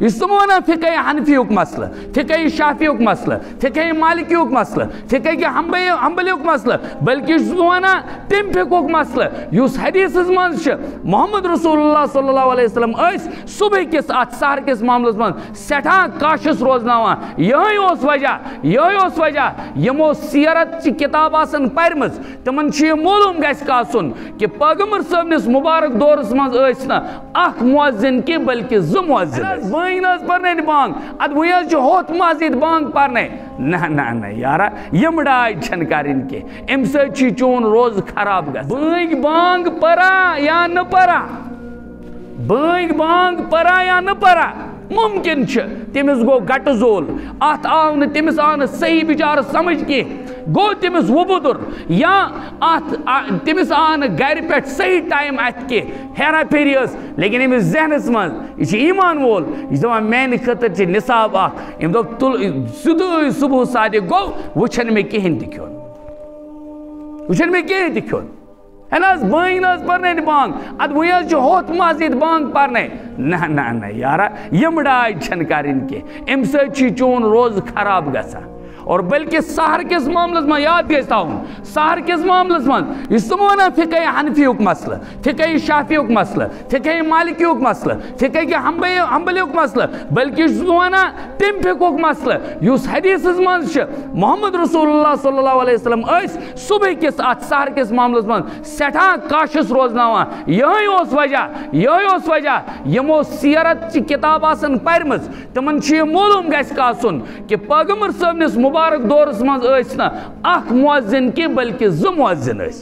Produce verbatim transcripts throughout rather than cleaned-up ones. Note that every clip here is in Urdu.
Yusumona fiqh Hanfiyuk masla, fiqh Shafiyuk masla, fiqh Malikiyuk masla, fiqh Hanbaliyuk masla, balki yusumona tim fiqhuk masla. Yus hadiths manz Muhammad Rasulullah sallallahu alaihi wasallam ais subh kis at sahar kis mamlas manz setha kashis roznawan. Yahi os wajah, yahi os wajah yemo siyarat chi kitab asan parmaz taman chi malum gas kasun ki Peygamber sabnis mubarak dors manz ais na ak muazzin ki balki zu muazzin. Bainaz parne bang ad wiyaz jo hot masjid bang parne na na na yara yamda chankarin ke emse chi chon roz kharab gas. Bain bang para ya na para, bain bang para ya na para mumkin chh temis go gatazol at aun temis an sahi bichar samajh ke go temis wobudur ya at temis an gar pet sahi time at ke hera perios lekin emis zehnes man ichi iman wol isma men khatar chi nisab ak em do tul sudu subh sade go wuchan me kehin dikyon wuchan me kehin dikyon Enas bainas parne bang ad wiyaz jo hot masjid bang parne na na na yara yamda chankarin ke emse chi chon roz kharab gasa. اور بلکہ سحر کس معاملس میں یاد گیستا ہوں سحر کس معاملس میں اسمونا فقہ حنفیوک مسئلہ فقہ شافیوک مسئلہ فقہ مالکیوک مسئلہ فقہ حنبلیوک مسئلہ بلکہ اسمونا تم فقہوک مسئلہ یوس حدیث منز محمد رسول اللہ صلی اللہ علیہ وسلم ایس صبح کس ات سحر کس معاملس میں سٹھا کاشس روزناوان یہی اس وجہ یہی اس وجہ یمو سیرت چی کتاب آسن پرمز تمن چی معلوم گیس کاسن کہ پیغمبر صاحب نس مبارک دورس منز ایس نا اخ مؤذن کی بلکہ زو مؤذن ایس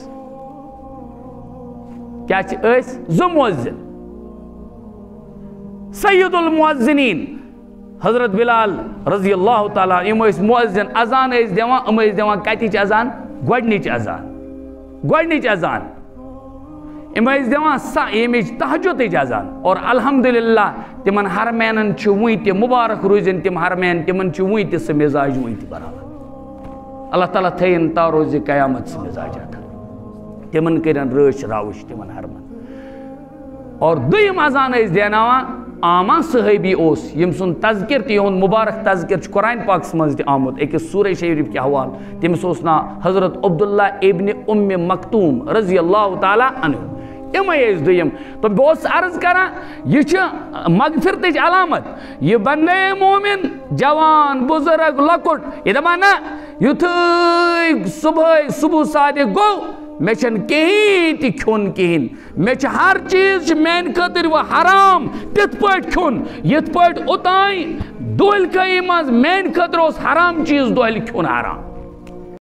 کیا چی ایس زو مؤذن سید المؤذنین حضرت بلال رضی اللہ تعالیٰ ام ایس مؤذن ازان ایس دیوان ام ایس دیوان کہتی چی ازان گوڑنی چی ازان گوڑنی چی ازان ام ایس دیوان سا امیج تحجت چی ازان اور الحمدللہ تمن حرمینن چوئی تی مبارک روزن تم حرمین تمن چوئی تی سمزاج ہوئی تی برابر اللہ تعالیٰ تھین تا روز قیامت سمزاج آتا تمن کرن رش راوش تمن حرمن اور دویم ازان ایس دیناوان آمان صحیبی اوس یم سن تذکر تی ہون مبارک تذکر چھ قرآن پاک سمجھ دی آمد ایک سورہ شریف کی حوال تم سوسنا حضرت عبداللہ ابن ام مکتوم رضی اللہ تعالی عنہ ایم ایس دویم تو بہت عرض کرا یہ چھ مغفرت علامت یہ بندے مومن جوان بزرگ لکٹ یہ دمانا یہ تھی صبح صبح سادے گو میں چھن کہیں تی کھون کہیں میں چھ ہر چیز مین خطر و حرام تت پٹ کھون یت پٹ اتائیں دول کئی ماز مین خطر اس حرام چیز دول کھون حرام